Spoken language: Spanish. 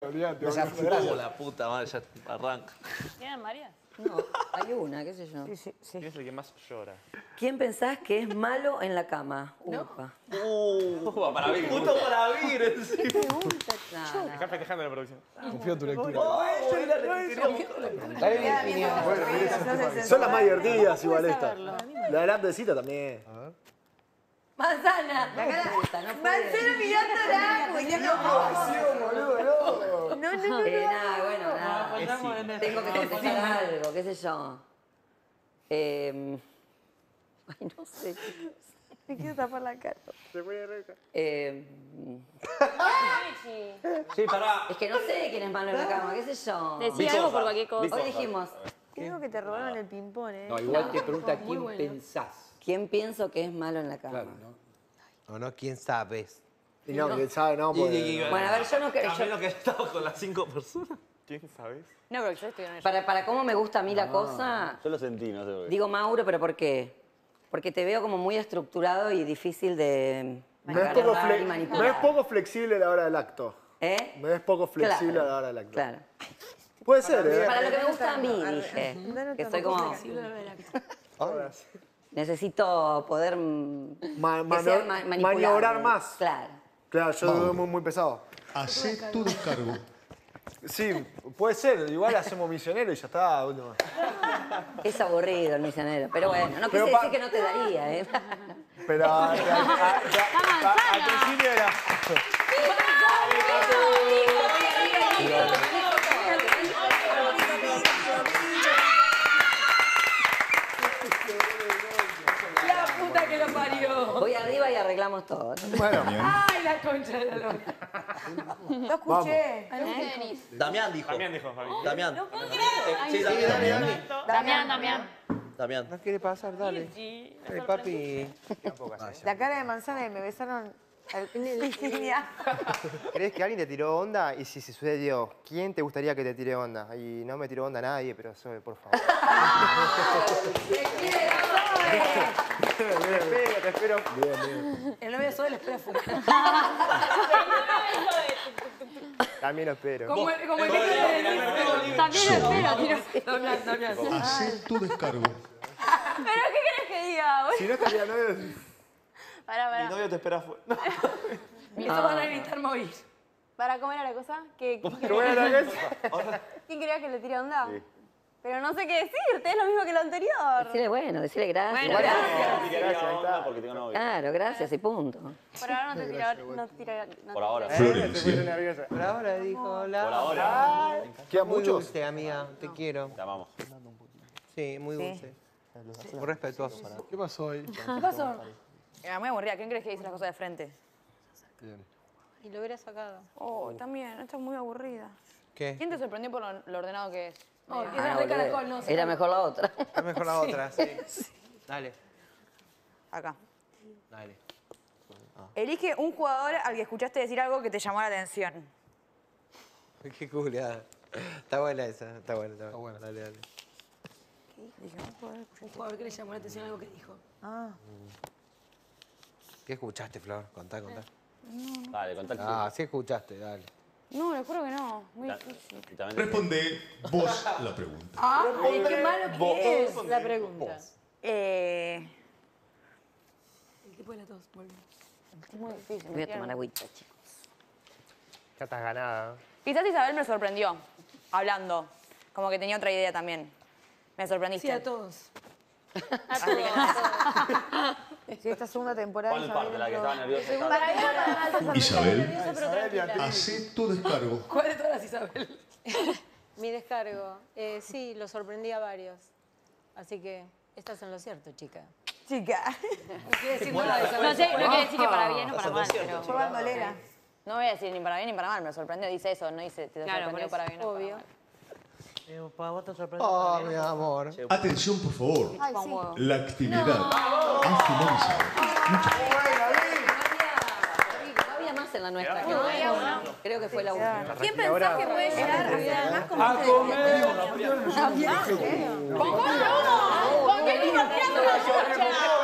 Olvídate. La puta madre, ya arranca. ¿Tienen varias? No, hay una, qué sé yo. ¿Quién es el que más llora? ¿Quién pensás que es malo en la cama? Upa. Para Vir. Justo para Vir encima. Están festejando la producción. Confío en tu lectura. Son las más divertidas igual estas. La de la antecita también. Manzana. La cara esta, no puede. Marcelo mirándola. No. Nada, bueno, nada. Tengo que contestar algo, qué sé yo. Ay, no sé, chicos. Me quiero tapar la cara. Sí, pará. Es que no sé quién es malo en la cama, qué sé yo. Decía algo por cualquier cosa. Hoy dijimos, Creo que te robaron el ping-pong, ¿eh? No, igual te pregunta quién pensás. ¿quién pienso que es malo en la cama? Claro, no, quién sabes. Y no, que sabe, no, porque... Bueno, a ver, yo no creo... También lo que he estado con las 5 personas. ¿Quién sabes? No, pero yo estoy en Para cómo me gusta a mí la cosa, Yo lo sentí, no sé por qué. digo Mauro, pero ¿por qué? Porque te veo como muy estructurado y difícil de Me agarrar y manipular. es poco flexible a la hora del acto. ¿Eh? Me es poco flexible Claro, a la hora del acto. Claro. Puede ser, ¿eh? Para lo que me gusta a mí, dije. Que soy como... Necesito poder que sea manipulable. maniobrar más. Claro. Claro, yo soy muy pesado. Hacé tu descargo. Sí, puede ser. Igual hacemos misioneros y ya está. Último. Es aburrido el misionero, pero bueno, no Pero quise decir que no te daría, ¿eh? Pero al principio era... La puta que lo parió. Voy arriba y arreglamos todo. Bueno, Ay, la concha de la lora. Lo escuché. Damián dijo. Fabi. Damián. No puedo creer. Sí, Damián. Damián. No quiere pasar, dale. Ay, papi. La cara de manzana y me besaron en línea. ¿Crees que alguien te tiró onda? Y si se sucedió, ¿quién te gustaría que te tire onda? Y no me tiró onda nadie, pero Zoe, por favor. Te espero. El novio de Zoe le espera afuera. También lo espero. Como el que También lo espero, Damián. Hacé tu descargo. ¿Pero qué querés que diga? si no estaría novio... Para. Mi novio te espera afuera. Eso van a gritar morir. ¿Para cómo era la cosa? ¿Quién quería que le tire onda? Sí. Pero no sé qué decirte, es lo mismo que lo anterior. Decirle bueno, decirle gracias. Bueno, Gracias, ahí está. Porque tengo novio. Claro, gracias y punto. Por ahora no te tira. Por ahora. Florencia. Por ahora dijo la... Por ahora. ¿Quedan Muy muchos? dulce, amiga. Te quiero. Te amamos. Sí, muy dulce. Muy respetuoso. ¿Qué pasó hoy? ¿Qué pasó? Era muy aburrida. ¿Quién crees que dice las cosas de frente? Bien. Y lo hubiera sacado. Oh, también, esta es muy aburrida. ¿Qué? ¿Quién te sorprendió por lo ordenado que es? Oh, Ah, esa re caracol, no sé. Era mejor la otra. Es mejor la otra, sí. Dale, Acá. dale. Elige un jugador al que escuchaste decir algo que te llamó la atención. Qué culiada. Está buena esa, está buena. Está buena. Dale, dale. Un jugador que le llamó la atención algo que dijo. Ah. ¿Qué escuchaste, Flor? Contá. Dale, contacto. Ah, sí escuchaste, dale. No, le juro que no. Muy difícil. Responde vos la pregunta. Ay, qué malo que es. La pregunta. El tipo de la tos, vuelve. Es muy difícil. Voy a tomar agüita, chicos. Ya estás ganada. Quizás Isabel me sorprendió, hablando. Como que tenía otra idea también. Me sorprendiste. Sí, a todos. Así que nada. Sí, esta segunda temporada. ¿Cuál parte? La que estaba nerviosa. Para mí era para Isabel, hacé tu descargo. ¿Cuál de todas, Isabel? Mi descargo. Sí, lo sorprendí a varios. Así que estás en lo cierto, chica. Chica. No quiere decir que para bien o para mal, pero... Yo bandolera. No voy a decir ni para bien ni para mal, me sorprendió, dice eso, no dice te sorprendió para bien o para mal. ¿Vos te sorprendió? Oh, mi amor. Atención, por favor. Ay, sí. La actividad ha finalizado. No había más en la nuestra. Creo que fue la última. ¿Quién pensás que puede llegar a ser más como ¿Con qué vino tirando la